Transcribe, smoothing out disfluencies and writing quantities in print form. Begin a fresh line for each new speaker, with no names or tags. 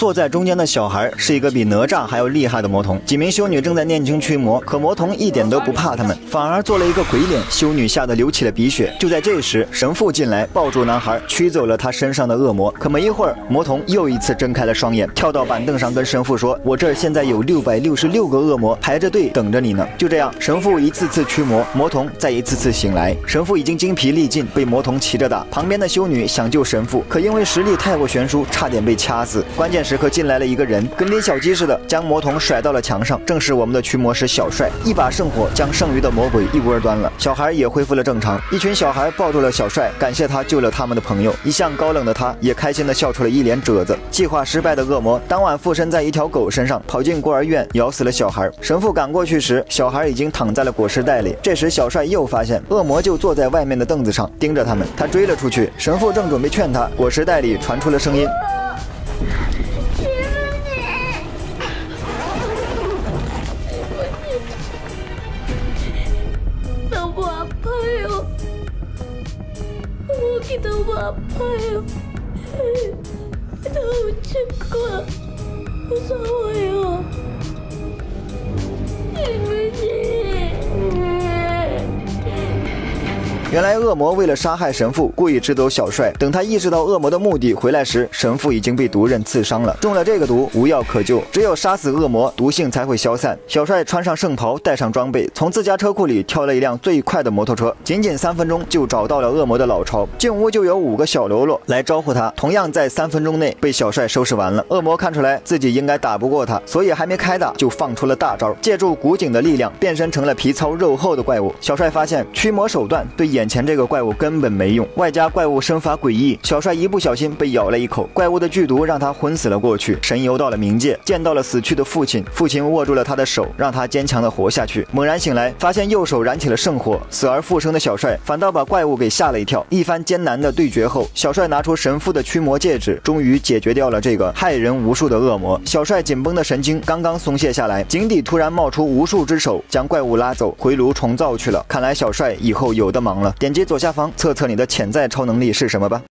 坐在中间的小孩是一个比哪吒还要厉害的魔童。几名修女正在念经驱魔，可魔童一点都不怕他们，反而做了一个鬼脸。修女吓得流起了鼻血。就在这时，神父进来抱住男孩，驱走了他身上的恶魔。可没一会儿，魔童又一次睁开了双眼，跳到板凳上跟神父说：“我这儿现在有666个恶魔排着队等着你呢。”就这样，神父一次次驱魔，魔童再一次次醒来。神父已经精疲力尽，被魔童骑着打。旁边的修女想救神父，可因为实力太过悬殊，差点被掐死。关键时刻进来了一个人，跟拎小鸡似的，将魔童甩到了墙上。正是我们的驱魔师小帅，一把圣火将剩余的魔鬼一锅端了。小孩也恢复了正常。一群小孩抱住了小帅，感谢他救了他们的朋友。一向高冷的他也开心地笑出了一脸褶子。计划失败的恶魔当晚附身在一条狗身上，跑进孤儿院，咬死了小孩。神父赶过去时，小孩已经躺在了裹尸袋里。这时小帅又发现恶魔就坐在外面的凳子上盯着他们，他追了出去。神父正准备劝他，裹尸袋里传出了声音：“原来恶魔为了杀害神父，故意支走小帅。等他意识到恶魔的目的回来时，神父已经被毒刃刺伤了，中了这个毒无药可救，只有杀死恶魔，毒性才会消散。小帅穿上圣袍，带上装备，从自家车库里挑了一辆最快的摩托车，仅仅3分钟就找到了恶魔的老巢。进屋就有5个小喽啰来招呼他，同样在3分钟内被小帅收拾完了。恶魔看出来自己应该打不过他，所以还没开打就放出了大招，借助古井的力量变身成了皮糙肉厚的怪物。小帅发现驱魔手段对眼前这个怪物根本没用，外加怪物身法诡异，小帅一不小心被咬了一口，怪物的剧毒让他昏死了过去，神游到了冥界，见到了死去的父亲，父亲握住了他的手，让他坚强的活下去。猛然醒来，发现右手燃起了圣火，死而复生的小帅反倒把怪物给吓了一跳。一番艰难的对决后，小帅拿出神父的驱魔戒指，终于解决掉了这个害人无数的恶魔。小帅紧绷的神经刚刚松懈下来，井底突然冒出无数只手，将怪物拉走，回炉重造去了。看来小帅以后有的忙了。点击左下方测测你的潜在超能力是什么吧。